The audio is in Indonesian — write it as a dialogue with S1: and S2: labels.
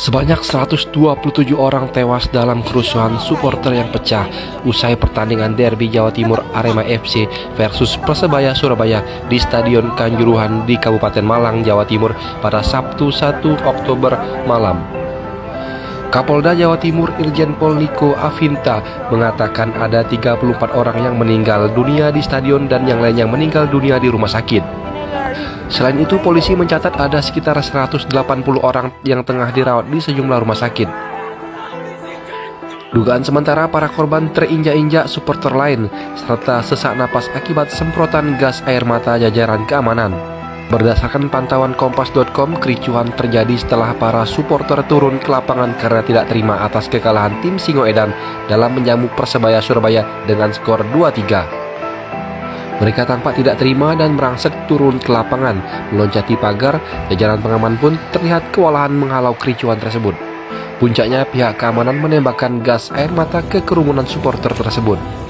S1: Sebanyak 127 orang tewas dalam kerusuhan supporter yang pecah usai pertandingan derby Jawa Timur Arema FC versus Persebaya Surabaya di Stadion Kanjuruhan di Kabupaten Malang, Jawa Timur pada Sabtu 1 Oktober malam. Kapolda Jawa Timur Irjen Pol Niko Afinta mengatakan ada 34 orang yang meninggal dunia di stadion dan yang lain yang meninggal dunia di rumah sakit. Selain itu, polisi mencatat ada sekitar 180 orang yang tengah dirawat di sejumlah rumah sakit. Dugaan sementara para korban terinjak-injak supporter lain serta sesak napas akibat semprotan gas air mata jajaran keamanan. Berdasarkan pantauan Kompas.com, kericuhan terjadi setelah para supporter turun ke lapangan karena tidak terima atas kekalahan tim Singoedan dalam menjamu Persebaya Surabaya dengan skor 2-3. Mereka tampak tidak terima dan merangsek turun ke lapangan, meloncati pagar. Jajaran pengaman pun terlihat kewalahan menghalau kericuhan tersebut. Puncaknya pihak keamanan menembakkan gas air mata ke kerumunan supporter tersebut.